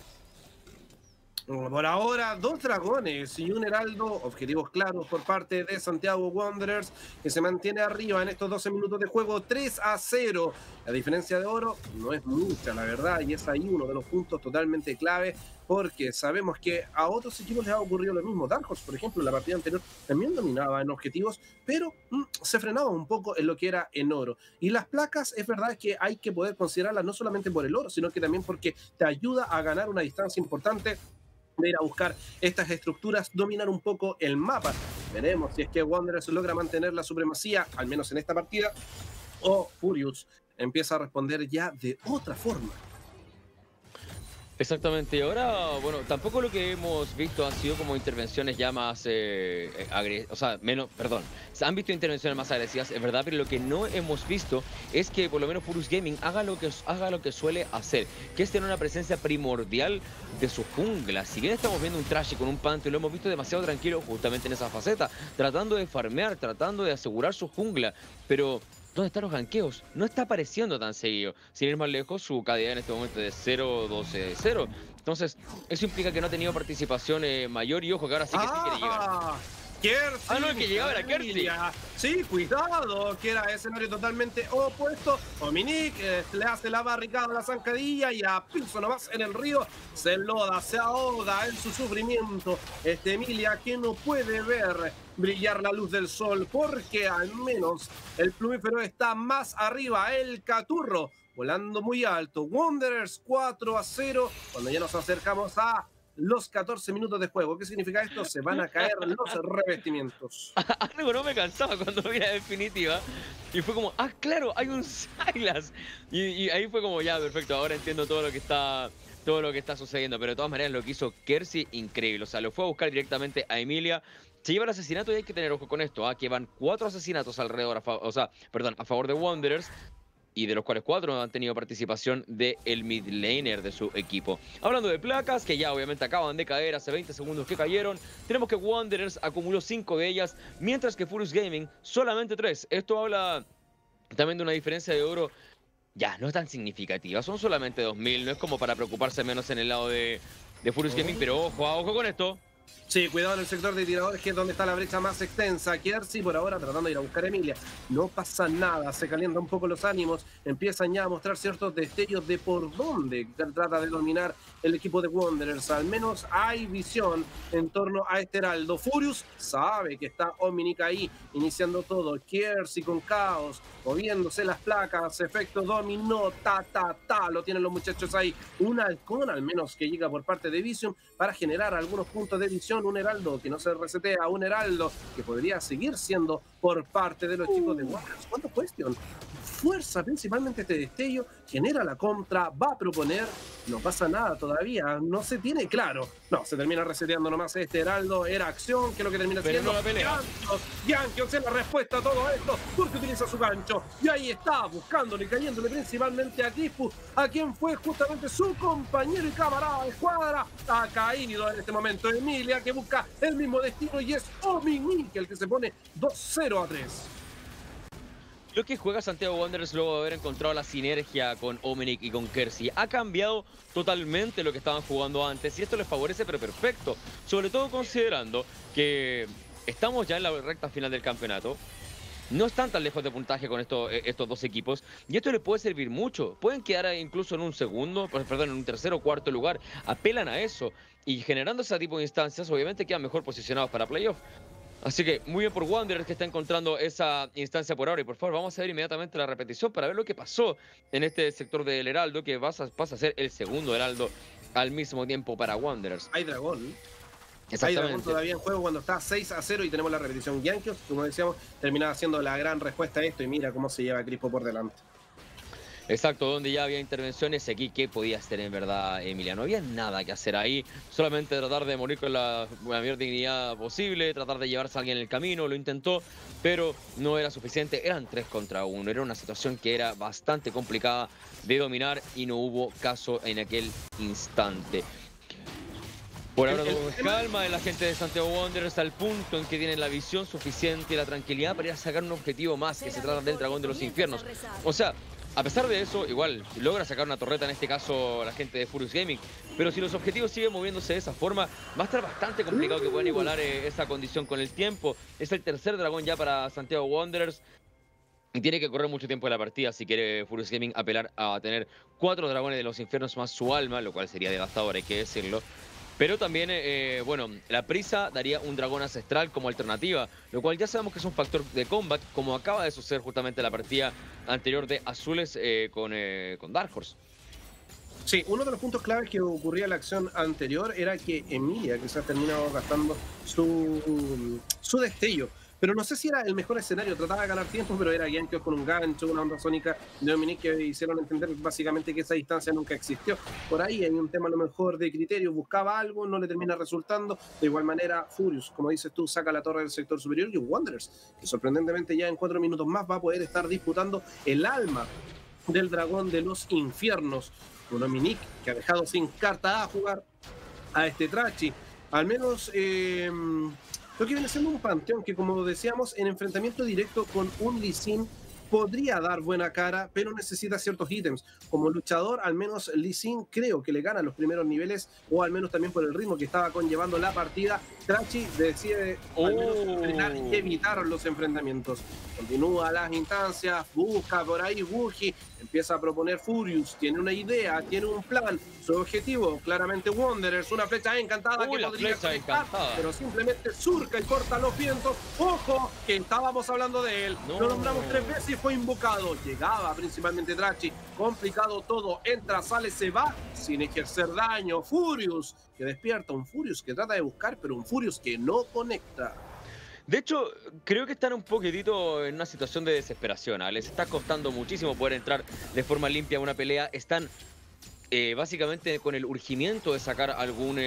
Por ahora, 2 dragones y un heraldo, objetivos claros por parte de Santiago Wanderers, que se mantiene arriba en estos 12 minutos de juego, 3-0. La diferencia de oro no es mucha, la verdad, y es ahí uno de los puntos totalmente clave, porque sabemos que a otros equipos les ha ocurrido lo mismo. Dark Horse, por ejemplo, en la partida anterior también dominaba en objetivos, pero se frenaba un poco en lo que era en oro. Y las placas, es verdad que hay que poder considerarlas no solamente por el oro, sino que también porque te ayuda a ganar una distancia importante, de ir a buscar estas estructuras, dominar un poco el mapa. Veremos si es que Wanderers logra mantener la supremacía, al menos en esta partida, o Furious empieza a responder ya de otra forma. Exactamente, y ahora, bueno, tampoco lo que hemos visto han sido como intervenciones ya más, se han visto intervenciones más agresivas, es verdad, pero lo que no hemos visto es que por lo menos Furious Gaming haga lo que suele hacer, que es tener una presencia primordial de su jungla. Si bien estamos viendo un Trashy con un Pantheon, lo hemos visto demasiado tranquilo justamente en esa faceta, tratando de farmear, tratando de asegurar su jungla, pero ¿dónde están los ganqueos? No está apareciendo tan seguido. Sin ir más lejos, su KDA en este momento es de 0-12-0. Entonces, eso implica que no ha tenido participación mayor, y ojo que ahora sí que sí quiere llegar. Kersey, no, el que llegaba era Kersey. Sí, cuidado, que era escenario totalmente opuesto. Dominic le hace la barricada a la zancadilla y a Pilso nomás en el río se enloda, se ahoga en su sufrimiento. Emilia, que no puede ver brillar la luz del sol, porque al menos el plumífero está más arriba. El Caturro volando muy alto. Wanderers 4-0 cuando ya nos acercamos a los 14 minutos de juego. ¿Qué significa esto? Se van a caer los revestimientos. Algo no me cansaba cuando vi la definitiva. Y fue como, claro, hay un Sylas. Y ahí fue como, ya, perfecto, ahora entiendo todo lo que está sucediendo. Pero de todas maneras, lo que hizo Kersey, increíble. O sea, lo fue a buscar directamente a Emilia. Se lleva el asesinato y hay que tener ojo con esto, que van 4 asesinatos alrededor, a favor de Wanderers, y de los cuales 4 han tenido participación del mid laner de su equipo. Hablando de placas, que ya obviamente acaban de caer hace 20 segundos que cayeron, tenemos que Wanderers acumuló 5 de ellas, mientras que Furious Gaming solamente 3. Esto habla también de una diferencia de oro ya no tan significativa, son solamente 2000, no es como para preocuparse menos en el lado de Furious Gaming, pero ojo con esto. Sí, cuidado en el sector de tiradores, que es donde está la brecha más extensa. Kersey por ahora tratando de ir a buscar a Emilia. No pasa nada, se calientan un poco los ánimos. Empiezan ya a mostrar ciertos destellos de por dónde trata de dominar el equipo de Wanderers. Al menos hay visión en torno a este heraldo. Furious sabe que está Omnic ahí, iniciando todo. Kersey con caos, moviéndose las placas, efecto dominó, lo tienen los muchachos ahí. Un halcón al menos que llega por parte de Vision para generar algunos puntos de visión. Un heraldo que no se resetea, un heraldo que podría seguir siendo por parte de los chicos de Wanderers. ¿Cuánto Question? fuerza principalmente este destello, genera la contra, va a proponer, no pasa nada todavía, no se tiene claro. No, se termina reseteando nomás este heraldo, era acción, que es lo que termina siendo. No la pelea. Yankees es la respuesta a todo esto, porque utiliza su gancho, y ahí está, buscándole, cayéndole principalmente a Crispo, a quien fue justamente su compañero y camarada de escuadra. Ha caído en este momento Emilia, que busca el mismo destino, y es Ominique el que se pone 2-0-3. Lo que juega Santiago Wanderers luego de haber encontrado la sinergia con Ominic y con Kersey ha cambiado totalmente lo que estaban jugando antes y esto les favorece pero perfecto, sobre todo considerando que estamos ya en la recta final del campeonato. No están tan lejos de puntaje con estos dos equipos y esto les puede servir mucho. Pueden quedar incluso en un segundo, perdón, en un tercero o cuarto lugar. Apelan a eso y generando ese tipo de instancias obviamente quedan mejor posicionados para playoff. Así que muy bien por Wanderers que está encontrando esa instancia por ahora. Y por favor, vamos a ver inmediatamente la repetición para ver lo que pasó en este sector del Heraldo, que pasa a ser el segundo Heraldo al mismo tiempo para Wanderers. Hay dragón. Exactamente. Hay dragón todavía en juego cuando está 6-0 y tenemos la repetición. Yankees, como decíamos, terminaba siendo la gran respuesta a esto y mira cómo se lleva a Crispo por delante. Exacto, donde ya había intervenciones aquí, ¿qué podía hacer en verdad Emilia? No había nada que hacer ahí, solamente tratar de morir con la mayor dignidad posible, tratar de llevarse a alguien en el camino, lo intentó, pero no era suficiente, eran 3 contra 1, era una situación que era bastante complicada de dominar y no hubo caso en aquel instante. Por ahora todo es calma de la gente de Santiago Wanderers al punto en que tienen la visión suficiente y la tranquilidad para ir a sacar un objetivo más, que se trata del Dragón de los Infiernos. O sea, a pesar de eso, igual logra sacar una torreta, en este caso la gente de Furious Gaming. Pero si los objetivos siguen moviéndose de esa forma, va a estar bastante complicado que puedan igualar esa condición con el tiempo. Es el tercer dragón ya para Santiago Wanderers. Y tiene que correr mucho tiempo de la partida si quiere Furious Gaming apelar a tener 4 dragones de los infiernos más su alma, lo cual sería devastador, hay que decirlo. Pero también, bueno, la prisa daría un dragón ancestral como alternativa, lo cual ya sabemos que es un factor de combat, como acaba de suceder justamente la partida anterior de Azules con Dark Horse. Sí, uno de los puntos claves que ocurría en la acción anterior era que Emilia quizás terminaba gastando su destello. Pero no sé si era el mejor escenario, trataba de ganar tiempo, pero era Yankees con un gancho, una onda sónica de Dominic que hicieron entender básicamente que esa distancia nunca existió. Por ahí hay un tema a lo mejor de criterio, buscaba algo, no le termina resultando. De igual manera, Furious, como dices tú, saca la torre del sector superior y Wanderers, que sorprendentemente ya en 4 minutos más va a poder estar disputando el alma del dragón de los infiernos. Un Dominic que ha dejado sin carta a jugar a este Trachi. Al menos lo que viene siendo un panteón que, como decíamos, en enfrentamiento directo con un Lee Sin podría dar buena cara, pero necesita ciertos ítems. Como luchador, al menos Lee Sin creo que le gana los primeros niveles, o al menos también por el ritmo que estaba conllevando la partida. Trachi decide al menos frenar y evitar los enfrentamientos. Continúa las instancias, busca por ahí Wuji, empieza a proponer Furious, tiene una idea, tiene un plan, su objetivo, claramente Wanderers, una flecha encantada que podría conectar, pero simplemente surca y corta los vientos. Ojo, que estábamos hablando de él, lo nombramos 3 veces y fue invocado. Llegaba principalmente Trachi, complicado todo, entra, sale, se va, sin ejercer daño. Furious, que despierta, un Furious que trata de buscar, pero un Furious que no conecta. De hecho, creo que están un poquitito en una situación de desesperación. Les está costando muchísimo poder entrar de forma limpia a una pelea. Están básicamente con el urgimiento de sacar algún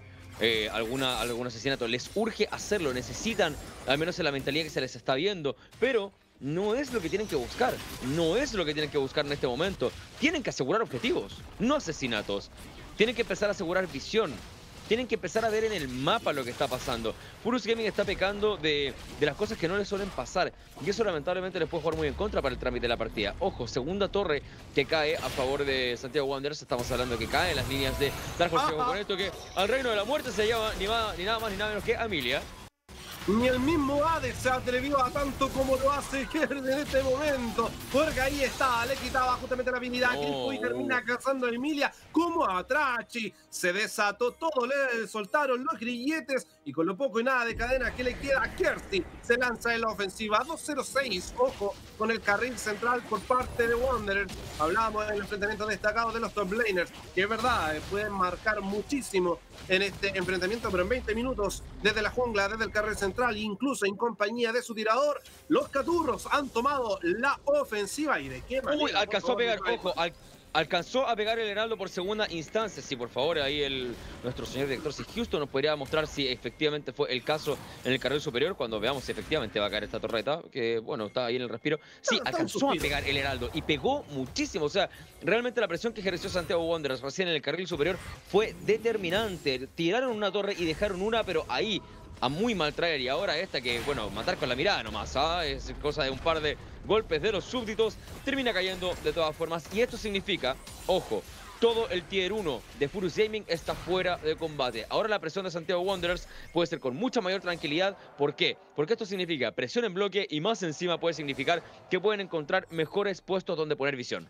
asesinato. Les urge hacerlo, necesitan, al menos en la mentalidad que se les está viendo. Pero no es lo que tienen que buscar. No es lo que tienen que buscar en este momento. Tienen que asegurar objetivos, no asesinatos. Tienen que empezar a asegurar visión. Tienen que empezar a ver en el mapa lo que está pasando. Furious Gaming está pecando de las cosas que no les suelen pasar. Y eso lamentablemente les puede jugar muy en contra para el trámite de la partida. Ojo, segunda torre que cae a favor de Santiago Wanderers. Estamos hablando de que cae en las líneas de Dark Horse con esto, que al reino de la muerte se lleva ni nada más ni nada menos que Emilia. Ni el mismo Hades se atrevió a tanto como lo hace Gerd en este momento, porque ahí está, le quitaba justamente la habilidad y termina cazando a Emilia como a Trachi. Se desató todo, le soltaron los grilletes y con lo poco y nada de cadena que le queda a Kersey se lanza en la ofensiva. 2-0-6, ojo, con el carril central por parte de Wanderers. Hablábamos del enfrentamiento destacado de los top laners, que es verdad, pueden marcar muchísimo en este enfrentamiento, pero en 20 minutos desde la jungla, desde el carril central, incluso en compañía de su tirador, los Caturros han tomado la ofensiva. ¿Y de qué manera? Uy, alcanzó a pegar, ojo, alcanzó a pegar el Heraldo por segunda instancia. Si por favor ahí nuestro señor director, si Houston nos podría mostrar si efectivamente fue el caso en el carril superior, cuando veamos si efectivamente va a caer esta torreta, que bueno, está ahí en el respiro. Sí, alcanzó a pegar el Heraldo y pegó muchísimo. O sea, realmente la presión que ejerció Santiago Wanderers recién en el carril superior fue determinante. Tiraron una torre y dejaron una, pero ahí a muy mal traer, y ahora esta que, bueno, matar con la mirada nomás, es cosa de un par de golpes de los súbditos, termina cayendo de todas formas, y esto significa, ojo, todo el Tier 1 de Furious Gaming está fuera de combate. Ahora la presión de Santiago Wanderers puede ser con mucha mayor tranquilidad. ¿Por qué? Porque esto significa presión en bloque y más encima puede significar que pueden encontrar mejores puestos donde poner visión.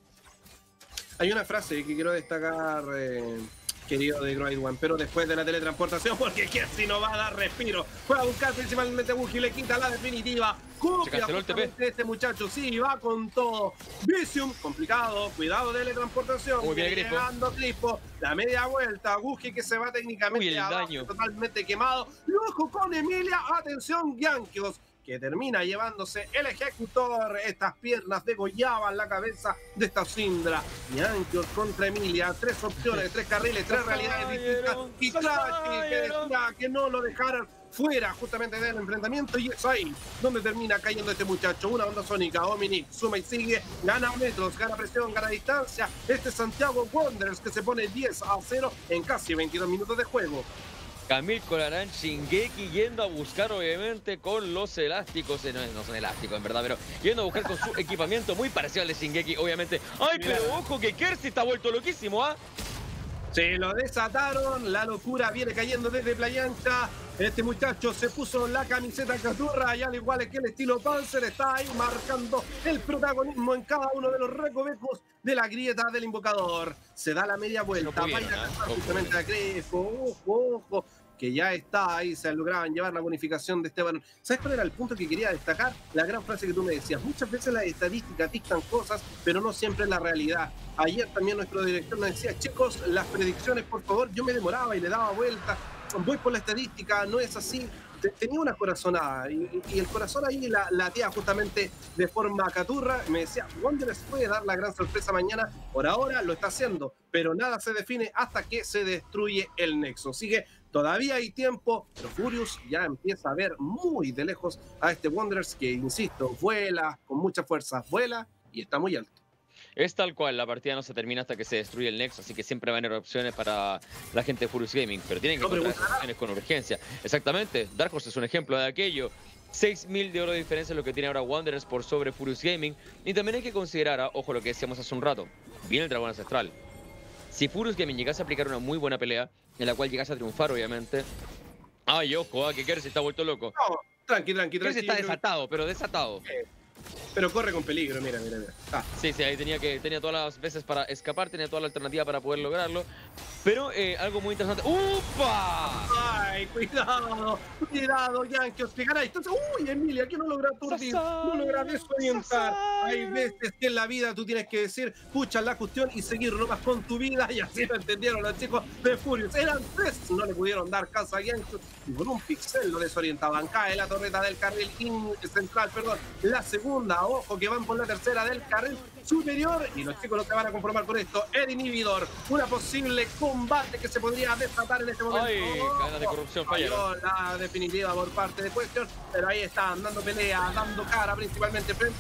Hay una frase que quiero destacar, querido de Great One, pero después de la teletransportación, porque Kersi no va a dar respiro. Fue a buscar principalmente a Wookie, le quita la definitiva. Copia justamente este muchacho, sí, va con todo. Visium, complicado, cuidado de teletransportación. Muy bien, llegando Crispo, la media vuelta, Wookie que se va técnicamente abajo, totalmente quemado. Luego con Emilia, atención, Yankeos, que termina llevándose el ejecutor. Estas piernas degollaban la cabeza de esta Syndra. Yankees contra Emilia, 3 opciones, 3 carriles, 3 realidades distintas. Y Clashy, que decía que no lo dejaran fuera justamente del enfrentamiento, y es ahí donde termina cayendo este muchacho. Una onda sónica, Ominic suma y sigue, gana metros, gana presión, gana distancia. Este Santiago Wanderers que se pone 10-0 en casi 22 minutos de juego. Camille Colarán, Shingeki yendo a buscar obviamente con los elásticos, no son elásticos en verdad, pero yendo a buscar con su equipamiento muy parecido al de Shingeki, obviamente. ¡Ay, pero ojo que Kersi está vuelto loquísimo, ah! Se lo desataron, la locura viene cayendo desde Playa Ancha. Este muchacho se puso la camiseta caturra y al igual que el estilo Panzer está ahí marcando el protagonismo en cada uno de los recovecos de la grieta del invocador. Se da la media vuelta, vaya a cazar justamente a Crespo, ojo, que ya está ahí, se lograban llevar la bonificación de Esteban. ¿Sabes cuál era el punto que quería destacar? La gran frase que tú me decías. Muchas veces las estadísticas dictan cosas, pero no siempre la realidad. Ayer también nuestro director nos decía, chicos, las predicciones, por favor, yo me demoraba y le daba vuelta. Voy por la estadística, no es así. Tenía una corazonada y el corazón ahí la latía justamente de forma caturra. Me decía, Wanderers puede dar la gran sorpresa mañana. Por ahora lo está haciendo, pero nada se define hasta que se destruye el nexo. Así que todavía hay tiempo, pero Furious ya empieza a ver muy de lejos a este Wanderers que, insisto, vuela con mucha fuerza, vuela y está muy alto. Es tal cual, la partida no se termina hasta que se destruye el nexo, así que siempre van a haber opciones para la gente de Furious Gaming, pero tienen que encontrar opciones con urgencia. Exactamente, Dark Horse es un ejemplo de aquello. 6.000 de oro de diferencia es lo que tiene ahora Wanderers por sobre Furious Gaming. Y también hay que considerar, ojo lo que decíamos hace un rato, viene el dragón ancestral. Si Furious Gaming llegase a aplicar una muy buena pelea, en la cual llegase a triunfar, obviamente. Ay, ojo, que Kersi está vuelto loco. No, tranqui. Kersi está desatado, pero desatado. Pero corre con peligro, mira. Ah. Sí, ahí tenía todas las veces para escapar, tenía toda la alternativa para poder lograrlo. Pero algo muy interesante. ¡Upa! ¡Ay, cuidado, Yankees! Que gana distancia. ¡Uy, Emilia, que no logra aturdir! No logra desorientar. Hay veces que en la vida tú tienes que decir, pucha la cuestión y seguir nomás con tu vida. Y así lo entendieron los chicos de Furious. Eran 3, no le pudieron dar casa a Yankees. Y con un pixel lo desorientaban. Cae la torreta del carril central, perdón. La segunda, ojo que van por la tercera del carril superior. Y los chicos no se van a conformar con esto. El inhibidor, una posible combate que se podría desatar en este momento. Ay, cadena de corrupción fallaron. La definitiva por parte de Question, pero ahí están dando pelea, dando cara principalmente frente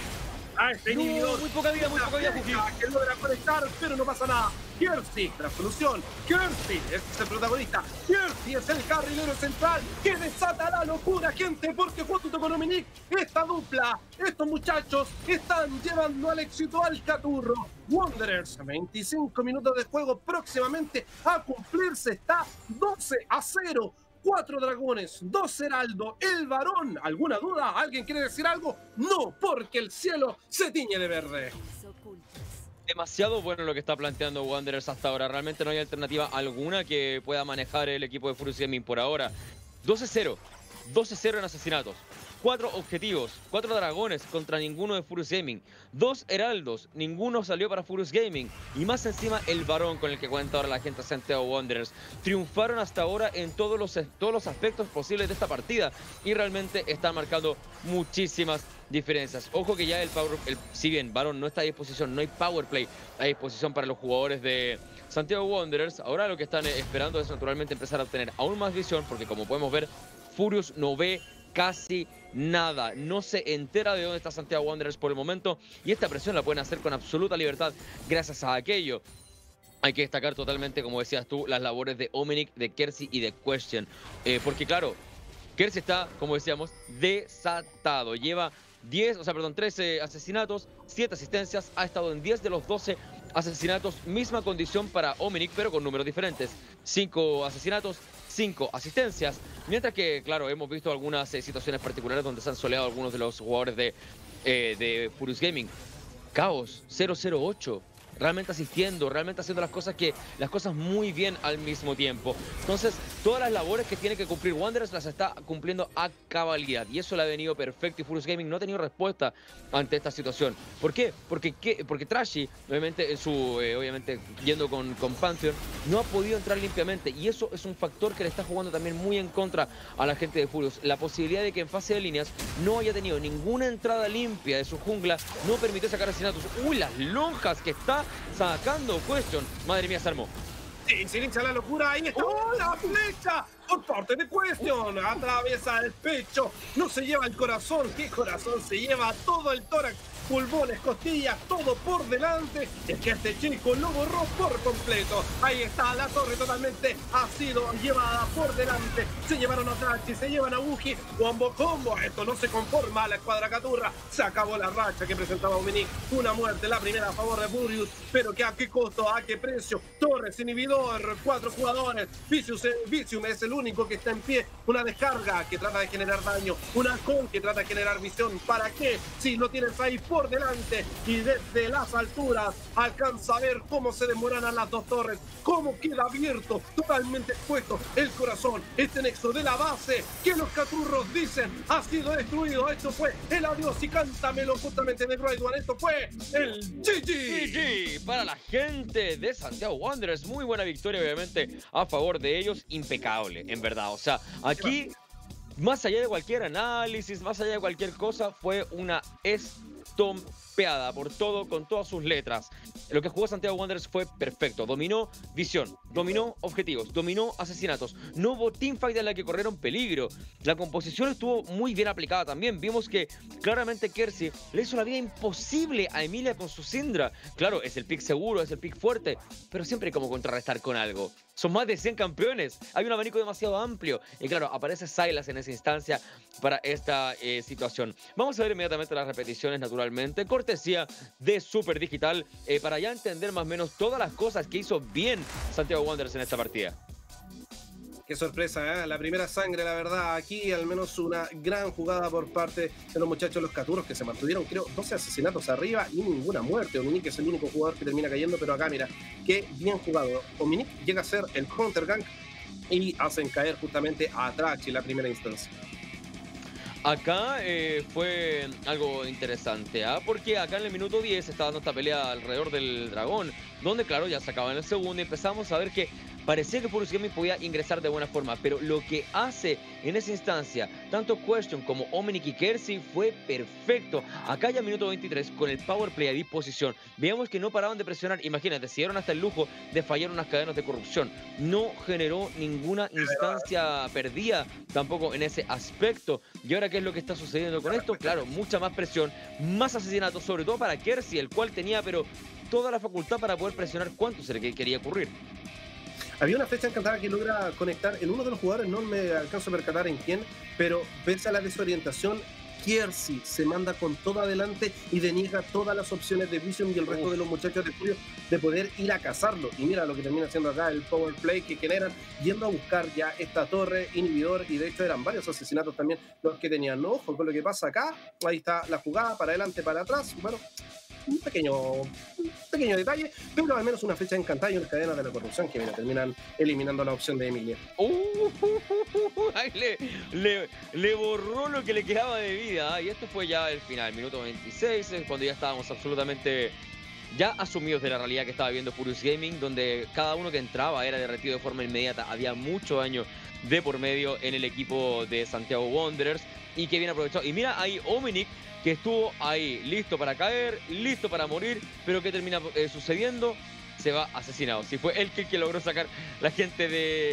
a este inhibidor. Muy poca vida, que logra conectar, pero no pasa nada. Kersi, la solución. Kersi es el protagonista. Kersi es el carrilero central que desata la locura, gente, porque junto con Dominic, esta dupla, estos muchachos están llevando al éxito al Caturro. Wanderers, 25 minutos de juego próximamente a cumplirse, está 12-0. 4 dragones, 2 heraldo, el varón. ¿Alguna duda? ¿Alguien quiere decir algo? No, porque el cielo se tiñe de verde. Demasiado bueno lo que está planteando Wanderers hasta ahora. Realmente no hay alternativa alguna que pueda manejar el equipo de Furious Gaming por ahora. 12-0. 12-0 en asesinatos. 4 objetivos, 4 dragones contra ninguno de Furious Gaming. 2 heraldos, ninguno salió para Furious Gaming. Y más encima el varón con el que cuenta ahora la gente de Santiago Wanderers. Triunfaron hasta ahora en todos los aspectos posibles de esta partida. Y realmente están marcando muchísimas diferencias. Ojo que ya si bien varón no está a disposición, no hay power play a disposición para los jugadores de Santiago Wanderers. Ahora lo que están esperando es naturalmente empezar a obtener aún más visión, porque como podemos ver, Furious no ve casi nada, no se entera de dónde está Santiago Wanderers por el momento, y esta presión la pueden hacer con absoluta libertad gracias a aquello. Hay que destacar totalmente, como decías tú, las labores de Ominic, de Kersey y de Question, porque claro, Kersey está, como decíamos, desatado, lleva 13 asesinatos, 7 asistencias, ha estado en 10 de los 12 asesinatos, misma condición para Ominic, pero con números diferentes, 5 asesinatos, 5 asistencias, mientras que, claro, hemos visto algunas situaciones particulares donde se han soleado algunos de los jugadores de Furious Gaming. Chaos, 008, realmente asistiendo, realmente haciendo las cosas muy bien al mismo tiempo. Entonces, todas las labores que tiene que cumplir Wanderers las está cumpliendo a cabalidad, y eso le ha venido perfecto, y Furious Gaming no ha tenido respuesta ante esta situación. ¿Por qué? Porque Trashy, obviamente, obviamente yendo con Pantheon, no ha podido entrar limpiamente, y eso es un factor que le está jugando también muy en contra a la gente de Furious. La posibilidad de que en fase de líneas no haya tenido ninguna entrada limpia de su jungla no permitió sacar asesinatos. ¡Uy, las lonjas que está sacando Question! Madre mía, se armó. Sí, se inicia la locura. Ahí está. ¡Oh, la flecha! Por parte de Question. Atraviesa el pecho. No se lleva el corazón. ¿Qué corazón? Se lleva todo el tórax, pulmones, costillas, todo por delante. Es que este chico lo borró por completo. Ahí está, la torre totalmente ha sido llevada por delante. Se llevaron a Tachi, se llevan a Uji. Combo. Esto no se conforma a la escuadra Caturra. Se acabó la racha que presentaba Ominic. Una muerte, la primera a favor de Furious. Pero que a qué costo, a qué precio. Torres, inhibidor, 4 jugadores. Vicium es el único que está en pie. Una descarga que trata de generar daño. Una con que trata de generar visión. ¿Para qué? Si lo tienes ahí por delante y desde las alturas alcanza a ver cómo se desmoronan las dos torres, cómo queda abierto, totalmente expuesto el corazón, este nexo de la base que los caturros dicen ha sido destruido. Esto fue el adiós y cántamelo justamente de Great One. Esto fue el GG para la gente de Santiago Wanderers. Muy buena victoria, obviamente, a favor de ellos. Impecable, en verdad. O sea, aquí, más allá de cualquier análisis, más allá de cualquier cosa, fue una estompeada por todo, con todas sus letras. Lo que jugó Santiago Wanderers fue perfecto. Dominó visión, dominó objetivos, dominó asesinatos. No hubo teamfight en la que corrieron peligro. La composición estuvo muy bien aplicada también. Vimos que claramente Kersey le hizo la vida imposible a Emilia con su Syndra. Claro, es el pick seguro, es el pick fuerte, pero siempre hay como contrarrestar con algo. Son más de 100 campeones. Hay un abanico demasiado amplio. Y claro, aparece Sylas en esa instancia para esta situación. Vamos a ver inmediatamente las repeticiones, naturalmente. Cortesía de Super Digital, para ya entender más o menos todas las cosas que hizo bien Santiago Wanderers en esta partida. Qué sorpresa, ¿eh? La primera sangre, la verdad. Aquí al menos una gran jugada por parte de los muchachos los Caturros, que se mantuvieron, creo, 12 asesinatos arriba y ninguna muerte. Ominic es el único jugador que termina cayendo, pero acá mira, qué bien jugado. Ominic llega a ser el counter gank y hacen caer justamente a Trachi en la primera instancia. Acá fue algo interesante, porque acá en el minuto 10 estaba dando esta pelea alrededor del dragón, donde claro, ya se acaba en el segundo y empezamos a ver que parecía que Furious Gaming podía ingresar de buena forma, pero lo que hace en esa instancia, tanto Question como Ominic y Kersey, fue perfecto. Acá ya minuto 23, con el power play a disposición, veíamos que no paraban de presionar. Imagínate, se dieron hasta el lujo de fallar unas cadenas de corrupción. No generó ninguna instancia perdida tampoco en ese aspecto. Y ahora, ¿qué es lo que está sucediendo con esto? Claro, mucha más presión, más asesinatos, sobre todo para Kersey, el cual tenía pero toda la facultad para poder presionar cuánto se le quería ocurrir. Había una flecha encantada que logra conectar en uno de los jugadores, no me alcanzo a percatar en quién, pero pese a la desorientación, Kersey se manda con todo adelante y deniega todas las opciones de Vision y el resto de los muchachos de Furio de poder ir a cazarlo. Y mira lo que termina haciendo acá, el power play que generan, yendo a buscar ya esta torre, inhibidor, y de hecho eran varios asesinatos también los que tenían. No, ojo con lo que pasa acá, ahí está la jugada, para adelante, para atrás. Bueno, un pequeño detalle, pero al menos una flecha encantada y unas cadenas de la corrupción que mira, terminan eliminando la opción de Emilia. Ahí le borró lo que le quedaba de vida. Y esto fue ya el final, minuto 26, cuando ya estábamos absolutamente ya asumidos de la realidad que estaba viendo Furious Gaming, donde cada uno que entraba era derretido de forma inmediata. Había mucho daño de por medio en el equipo de Santiago Wanderers y que bien aprovechado. Y mira ahí Ominic, que estuvo ahí listo para caer, listo para morir, pero ¿qué termina sucediendo? Se va asesinado. Si fue él que logró sacar la gente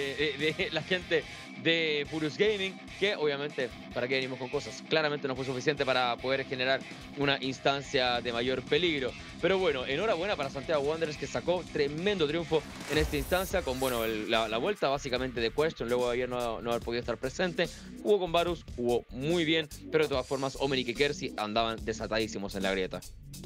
la gente de Furious Gaming, que obviamente, ¿para qué venimos con cosas? Claramente no fue suficiente para poder generar una instancia de mayor peligro. Pero bueno, enhorabuena para Santiago Wanderers, que sacó tremendo triunfo en esta instancia con, bueno, la vuelta básicamente de Question, luego de ayer no haber podido estar presente. Jugó con Varus, jugó muy bien, pero de todas formas Ominic y Kersey andaban desatadísimos en la grieta.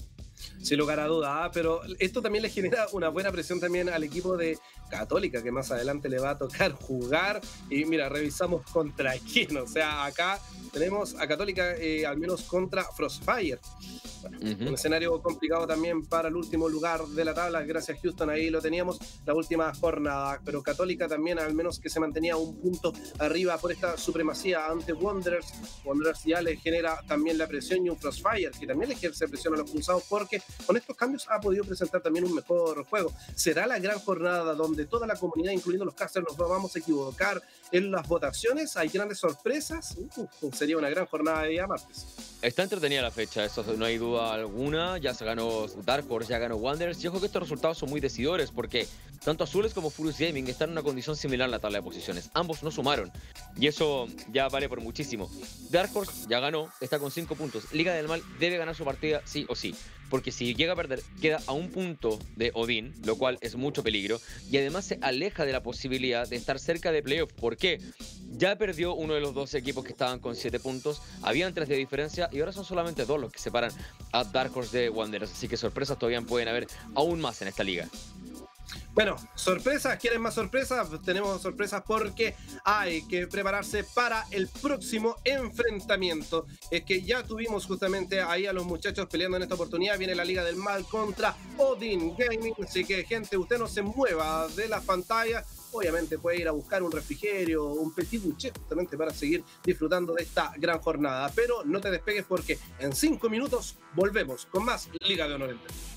Sin lugar a duda, pero esto también le genera una buena presión también al equipo de Católica, que más adelante le va a tocar jugar. Y mira, revisamos contra quién. O sea, acá tenemos a Católica al menos contra Frostfire. Bueno, un escenario complicado también para el último lugar de la tabla. Gracias, Houston, ahí lo teníamos la última jornada. Pero Católica también, al menos que se mantenía un punto arriba por esta supremacía ante Wanderers. Wanderers ya le genera también la presión, y un Frostfire que también le ejerce presión a los pulsados, porque con estos cambios ha podido presentar también un mejor juego. Será la gran jornada donde toda la comunidad, incluyendo los casters, nos vamos a equivocar en las votaciones. Hay grandes sorpresas. Sería una gran jornada de día martes. Está entretenida la fecha, eso no hay duda alguna. Ya se ganó Dark Horse, ya ganó Wanderers. Y ojo que estos resultados son muy decidores, porque tanto Azules como Furious Gaming están en una condición similar en la tabla de posiciones. Ambos no sumaron, y eso ya vale por muchísimo. Dark Horse ya ganó, está con 5 puntos. Liga del Mal debe ganar su partida sí o sí, porque si llega a perder, queda a un punto de Odin, lo cual es mucho peligro, y además se aleja de la posibilidad de estar cerca de playoff. ¿Por qué? Ya perdió uno de los dos equipos que estaban con 7 puntos, habían 3 de diferencia, y ahora son solamente 2 los que separan a Dark Horse de Wanderers, así que sorpresas todavía pueden haber aún más en esta liga. Bueno, sorpresas, ¿quieren más sorpresas? Tenemos sorpresas porque hay que prepararse para el próximo enfrentamiento. Es que ya tuvimos justamente ahí a los muchachos peleando en esta oportunidad. Viene la Liga del Mal contra Odin Gaming. Así que, gente, usted no se mueva de la pantalla. Obviamente puede ir a buscar un refrigerio, un petit boucher, justamente para seguir disfrutando de esta gran jornada. Pero no te despegues, porque en 5 minutos volvemos con más Liga de Honor.